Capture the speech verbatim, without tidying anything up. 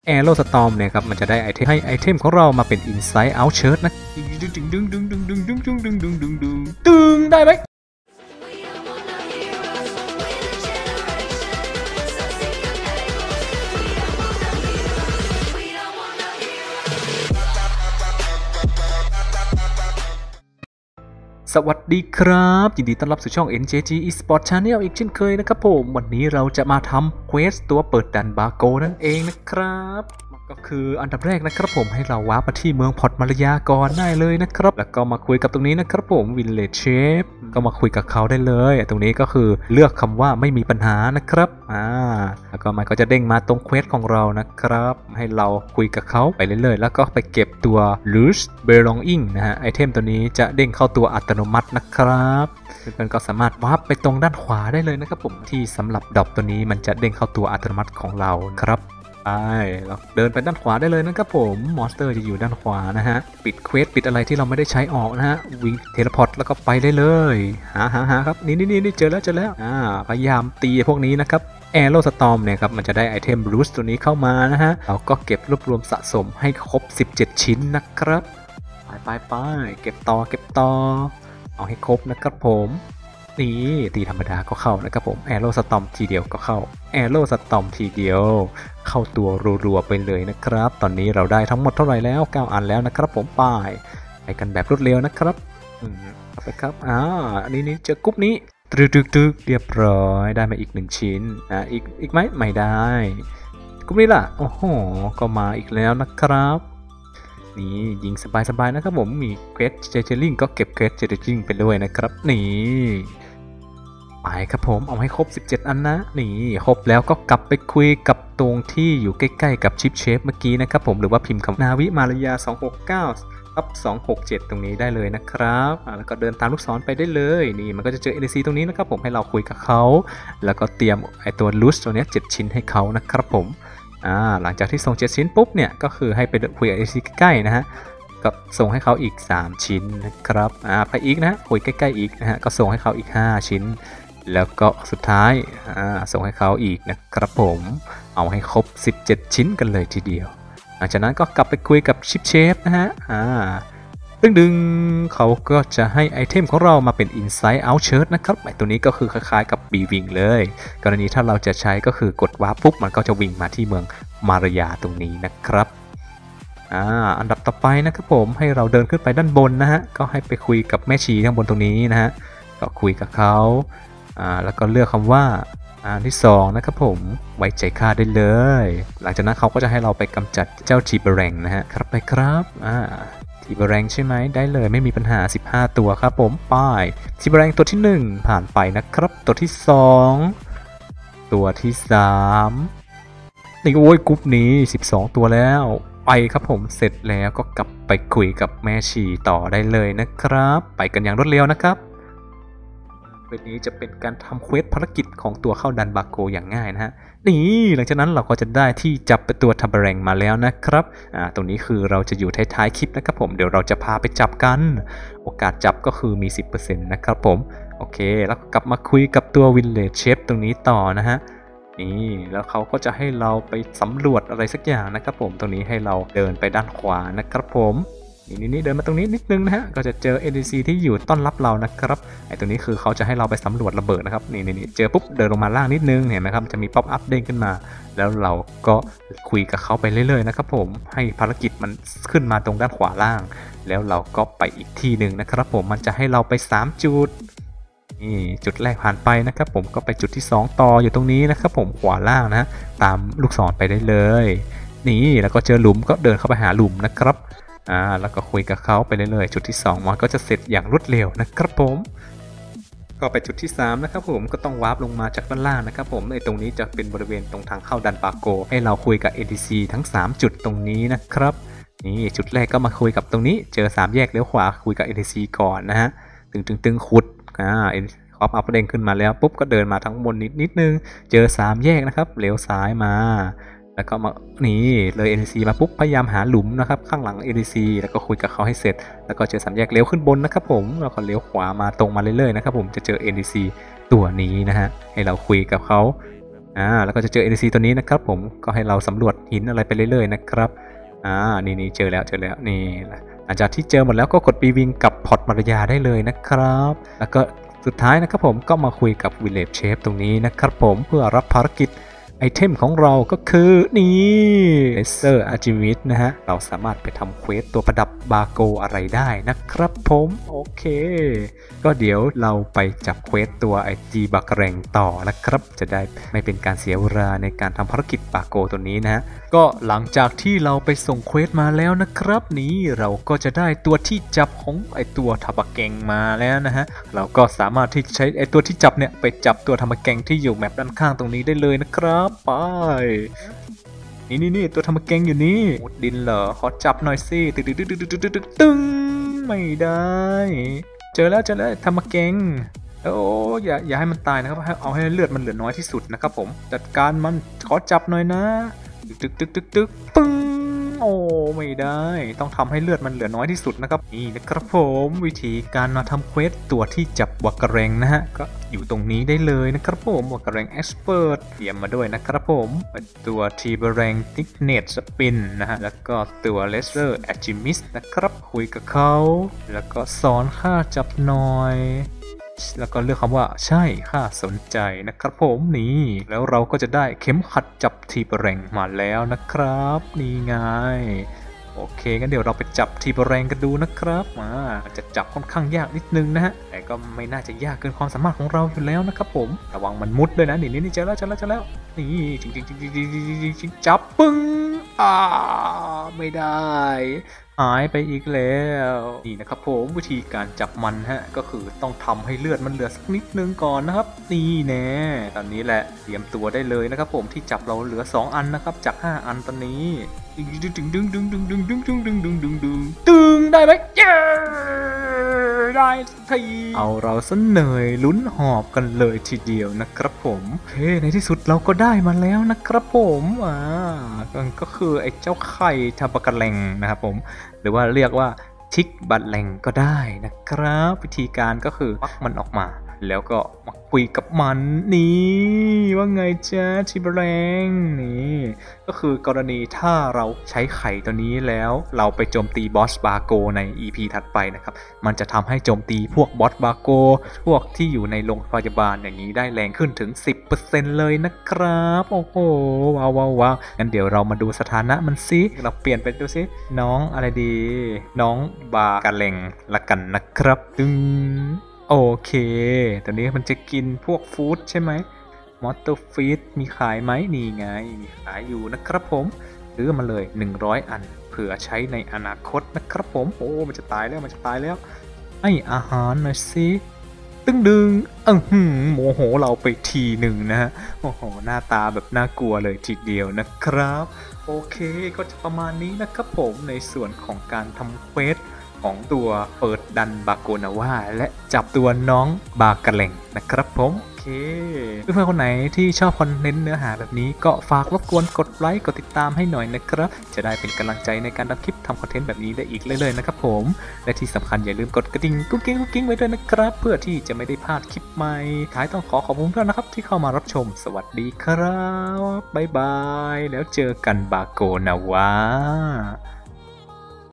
แอโรสตอมเนี่ยครับมันจะได้ไอเทมให้ไอเทมของเรามาเป็น Inside Out Shirt นะดึงดึงดึงดึงดึงดึงดึงดึงดึงดึงดึงดึงดึงดึงได้ไหมสวัสดีครับยินดีต้อนรับสู่ช่อง เอ็น เจ จี Esport Channel อีกเช่นเคยนะครับผมวันนี้เราจะมาทำเควสตัวเปิดดันบาโกนั่นเองนะครับก็คืออันดับแรกนะครับผมให้เราว้าไปที่เมืองพอร์ตมารยาก่อนได้เลยนะครับแล้วก็มาคุยกับตรงนี้นะครับผม Village Chef ก็มาคุยกับเขาได้เลยตรงนี้ก็คือเลือกคำว่าไม่มีปัญหานะครับอ่าแล้วก็มันก็จะเด้งมาตรงเควสของเรานะครับให้เราคุยกับเขาไปเรื่อยๆแล้วก็ไปเก็บตัว Loose Belonging นะฮะไอเทมตัวนี้จะเด้งเข้าตัวอัตโนมัตินะครับเพื่อนๆก็สามารถวาร์ปไปตรงด้านขวาได้เลยนะครับผมที่สำหรับดอกตัวนี้มันจะเด้งเข้าตัวอัตโนมัติของเราครับไปเราเดินไปด้านขวาได้เลยนะครับผมมอนสเตอร์จะอยู่ด้านขวานะฮะปิดเควสปิดอะไรที่เราไม่ได้ใช้ออกนะฮะวิ่งเทเลพอร์ตแล้วก็ไปได้เลยหาหาหาครับนี่นี่นี่เจอแล้วเจอแล้วอ่าพยายามตีพวกนี้นะครับแอโรสตอมเนี่ยครับมันจะได้ไอเทมบรูสตัวนี้เข้ามานะฮะเราก็เก็บรวบรวมสะสมให้ครบสิบเจ็ดชิ้นนะครับไปไปไปเก็บต่อเก็บต่อเอาให้ครบนะครับผมนี่ตีธรรมดาก็เข้านะครับผมแอโรสตอมทีเดียวก็เข้าแอโรสตอมทีเดียวเข้าตัวรัวๆไปเลยนะครับตอนนี้เราได้ทั้งหมดเท่าไหร่แล้วเก้าอันแล้วนะครับผมไปไปกันแบบรวดเร็วนะครับอืมไปครับอ่าอันนี้นี่เจอกรุ๊ปนี้ตึกตึกตึกเรียบร้อยได้มาอีกหนึ่งชิ้นอ่าอีกอีกไหมไม่ได้กรุ๊ปนี้ล่ะโอ้โหก็มาอีกแล้วนะครับนี่ยิงสบายๆนะครับผมมีเควสเจเจอริงก็เก็บเควสเจเจอริงไปด้วยนะครับนี่ไปครับผมเอาให้ครบสิบเจ็ดอันนะนี่ครบแล้วก็กลับไปคุยกับตรงที่อยู่ใกล้ๆกับชิปเชฟเมื่อกี้นะครับผมหรือว่าพิมพ์คำนาวิมารยาสองหกเก้าทับสองหกเจ็ดตรงนี้ได้เลยนะครับแล้วก็เดินตามลูกศรไปได้เลยนี่มันก็จะเจอ เอ็น ซี ตรงนี้นะครับผมให้เราคุยกับเขาแล้วก็เตรียมไอตัวลูสตัวนี้เจ็ดชิ้นให้เขานะครับผมอ่าหลังจากที่ส่งเจ็ดชิ้นปุ๊บเนี่ยก็คือให้ไปคุยกับ เอ็น ซี ใกล้ๆนะฮะก็ส่งให้เขาอีกสามชิ้นนะครับอ่าไปอีกนะคุยใกล้ๆอีกนะฮะก็ส่งให้เขาอีกห้าชิ้นแล้วก็สุดท้ายอ่าส่งให้เขาอีกนะครับผมเอาให้ครบสิบเจ็ดชิ้นกันเลยทีเดียวหลังจากนั้นก็กลับไปคุยกับชิปเชฟนะฮะอ่าดึงดึงเขาก็จะให้ไอเทมของเรามาเป็น Inside Out Shirt นะครับไอตัวนี้ก็คือคล้ายๆกับ B Wing เลยกรณีถ้าเราจะใช้ก็คือกดวาร์ปปุ๊บมันก็จะวิ่งมาที่เมืองมารยาตรงนี้นะครับอ่าอันดับต่อไปนะครับผมให้เราเดินขึ้นไปด้านบนนะฮะก็ให้ไปคุยกับแม่ชีข้างบนตรงนี้นะฮะก็คุยกับเขาอ่าแล้วก็เลือกคำว่าอันที่สองนะครับผมไว้ใจข้าได้เลยหลังจากนั้นเขาก็จะให้เราไปกำจัดเจ้าทีเบแรงนะฮะครับไปครับอ่าทีเบแรงใช่ไหมได้เลยไม่มีปัญหาสิบห้าตัวครับผมป้ายทีเบแรงตัวที่หนึ่งผ่านไปนะครับตัวที่สองตัวที่สามนี่โอ้ยกรุ๊ปนี้สิบสองตัวแล้วไปครับผมเสร็จแล้วก็กลับไปคุยกับแม่ชีต่อได้เลยนะครับไปกันอย่างรวดเร็วนะครับวันนี้จะเป็นการทำเควสภารกิจของตัวเข้าดันบาโกอย่างง่ายนะฮะนี่หลังจากนั้นเราก็จะได้ที่จับเป็นตัวทับแรงมาแล้วนะครับอ่าตรงนี้คือเราจะอยู่ท้ายๆคลิปนะครับผมเดี๋ยวเราจะพาไปจับกันโอกาสจับก็คือมี สิบเปอร์เซ็นต์ นะครับผมโอเคแล้วกลับมาคุยกับตัว Village Chef ตรงนี้ต่อนะฮะนี่แล้วเขาก็จะให้เราไปสำรวจอะไรสักอย่างนะครับผมตรงนี้ให้เราเดินไปด้านขวานะครับผมนี่นี่เดินมาตรงนี้นิดนึงนะฮะก็จะเจอ เอ็น ซี ที่อยู่ต้อนรับเรานะครับไอ้ตรงนี้คือเขาจะให้เราไปสำรวจระเบิดนะครับนี่นี่เจอปุ๊บเดินลงมาล่างนิดนึงเห็นไหมครับจะมีป๊อปอัพเด้งขึ้นมาแล้วเราก็คุยกับเขาไปเรื่อยๆนะครับผมให้ภารกิจมันขึ้นมาตรงด้านขวาล่างแล้วเราก็ไปอีกที่หนึ่งนะครับผมมันจะให้เราไปสามจุดนี่จุดแรกผ่านไปนะครับผมก็ไปจุดที่สองต่ออยู่ตรงนี้นะครับผมขวาล่างนะตามลูกศรไปได้เลยนี่แล้วก็เจอหลุมก็เดินเข้าไปหาหลุมนะครับอ่าแล้วก็คุยกับเขาไปเรื่อยๆจุดที่สองมันก็จะเสร็จอย่างรวดเร็วนะครับผมก็ไปจุดที่สามนะครับผมก็ต้องวาร์ปลงมาจากด้านล่างนะครับผมในตรงนี้จะเป็นบริเวณตรงทางเข้าดันบาโกให้เราคุยกับ เอ็น ซี ทั้งสามจุดตรงนี้นะครับนี่จุดแรกก็มาคุยกับตรงนี้เจอสามแยกเลี้ยวขวาคุยกับ เอ็น ซี ก่อนนะฮะตึงตึงตึงขุดอ่าคอปอัพเด้งขึ้นมาแล้วปุ๊บก็เดินมาทั้งบนนิดนิดนึงเจอสามแยกนะครับเลี้ยวซ้ายมาแล้วก็มานี่เลย เอ็น ซี มาปุ๊บพยายามหาหลุมนะครับข้างหลัง เอ็น ซี แล้วก็คุยกับเขาให้เสร็จแล้วก็เจอสามแยกเลี้ยวขึ้นบนนะครับผมแล้วก็เลี้ยวขวามาตรงมาเรื่อยๆนะครับผมจะเจอ เอ็น ซี ตัวนี้นะฮะให้เราคุยกับเขาอ่าแล้วก็จะเจอ เอ็น พี ซี ตัวนี้นะครับผมก็ให้เราสำรวจหินอะไรไปเรื่อยๆนะครับอ่านี่นี่เจอแล้วเจอแล้วนี่หลังจากที่เจอหมดแล้วก็กด B วิงกับพอร์ตมารยาได้เลยนะครับแล้วก็สุดท้ายนะครับผมก็มาคุยกับ Village Chef ตรงนี้นะครับผมเพื่อรับภารกิจไอเทมของเราก็คือนี่เลเซอร์อาร์จิวิสนะฮะเราสามารถไปทำเควสตัวประดับบาโกอะไรได้นะครับผมโอเคก็เดี๋ยวเราไปจับเควสตัวไอจีบากแรงต่อนะครับจะได้ไม่เป็นการเสียเวลาในการทำภารกิจบาโกตัวนี้นะฮะก็หลังจากที่เราไปส่งเควสมาแล้วนะครับนี้เราก็จะได้ตัวที่จับของไอตัวทาบะเกงมาแล้วนะฮะเราก็สามารถที่จะใช้ไอตัวที่จับเนี่ยไปจับตัวทาบะเกงที่อยู่แมปด้านข้างตรงนี้ได้เลยนะครับไปนี่นี่นี่ตัวทาบะเกงอยู่นี่มุดดินเหรอขอจับหน่อยสิตึ๊ดตึ๊ดตึ๊ดตึ๊ดตึ๊ดตึ๊ดตึ๊งไม่ได้เจอแล้วเจอแล้วทาบะเกงโอ้อย่าอย่าให้มันตายนะครับเอาให้เลือดมันเหลือน้อยที่สุดนะครับผมจัดการมันขอจับหน่อยนะตึ๊กตึ๊กตึ๊กตึ๊กปึ้งโอ้ไม่ได้ต้องทำให้เลือดมันเหลือน้อยที่สุดนะครับนี่นะครับผมวิธีการมาทำเควสตัวที่จับวักกระแรงนะฮะก็อยู่ตรงนี้ได้เลยนะครับผมวักกระแรงเอ็กซ์เพรสเตรียมมาด้วยนะครับผมตัวทีบแรงทิกเนตสปินนะฮะแล้วก็ตัวเลเซอร์แอจิมิสนะครับคุยกับเขาแล้วก็สอนค่าจับหน่อยแล้วก็เลือกคำว่าใช่ข้าสนใจนะครับผมนี่แล้วเราก็จะได้เข็มขัดจับทีบแรงมาแล้วนะครับนี่ไงโอเคงั้นเดี๋ยวเราไปจับทีบแรงกันดูนะครับมาจะจับค่อนข้างยากนิดนึงนะฮะแต่ก็ไม่น่าจะยากเกินความสามารถของเราอยู่แล้วนะครับผมระวังมันมุดด้วยนะนี่นี่เจอแล้วเจอแล้วเจอแล้วนี่จริงจริงจริงจริงจริงจริงจับปึ้งอ่าไม่ได้หายไปอีกแล้วนี่นะครับผมวิธีการจับมันฮะก็คือต้องทำให้เลือดมันเหลือสักนิดนึงก่อนนะครับนี่แน่ตอนนี้แหละเตรียมตัวได้เลยนะครับผมที่จับเราเหลือสองอันนะครับจากห้าอันตอนนี้ดึงดึงดึงดึงดึงดึงดึงดึงดึงดึงดึงดึงดึงดึงได้ไหมเย้ได้ทีเอาเราซะเหนื่อยลุ้นหอบกันเลยทีเดียวนะครับผมเฮ้ในที่สุดเราก็ได้มาแล้วนะครับผมอ่าก็คือไอ้เจ้าไข่ทาบะกะแลงนะครับผมหรือว่าเรียกว่าทิกบัตแลงก็ได้นะครับวิธีการก็คือปักมันออกมาแล้วก็มาคุยกับมันนี่ว่าไงจ๊ะทิบแรงนี่ก็คือกรณีถ้าเราใช้ไข่ตัวนี้แล้วเราไปโจมตีบอสบาโกใน อี พี ถัดไปนะครับมันจะทำให้โจมตีพวกบอสบาโกพวกที่อยู่ในโรงพยาบาลอย่างนี้ได้แรงขึ้นถึง สิบเปอร์เซ็นต์ เลยนะครับโอ้โหว้าวว้าวว้าวงั้นเดี๋ยวเรามาดูสถานะมันซิเราเปลี่ยนไปดูซิน้องอะไรดีน้องบากะเลงละกันนะครับตึงโอเคตอนนี้มันจะกินพวกฟู้ดใช่ไหมมอเตอร์ฟีดมีขายไหมนี่ไงมีขายอยู่นะครับผมซื้อมาเลยหนึ่งร้อยอันเผื่อใช้ในอนาคตนะครับผมโอ้มันจะตายแล้วมันจะตายแล้วให้อาหารหน่อยสิตึ้งดึงอือหือโมโหเราไปทีหนึ่งนะฮะโอ้โหหน้าตาแบบน่ากลัวเลยทีเดียวนะครับโอเคก็จะประมาณนี้นะครับผมในส่วนของการทำเควสของตัวเปิดดันบาโกนาว่าและจับตัวน้องบากะเลงนะครับผมโอเคเพื่อนๆคนไหนที่ชอบคอนเทนต์เนื้อหาแบบนี้ก็ฝากรบกวนกดไลค์กดติดตามให้หน่อยนะครับจะได้เป็นกำลังใจในการทำคลิปทำคอนเทนต์แบบนี้ได้อีกเรื่อยๆนะครับผมและที่สำคัญอย่าลืมกดกระดิ่งกุ๊กกิ๊งกุ๊กกิ๊งไว้ด้วยนะครับเพื่อที่จะไม่ได้พลาดคลิปใหม่ท้ายต้องขอขอบคุณเพื่อนนะครับที่เข้ามารับชมสวัสดีครับบ๊ายบายแล้วเจอกันบาโกนาว่า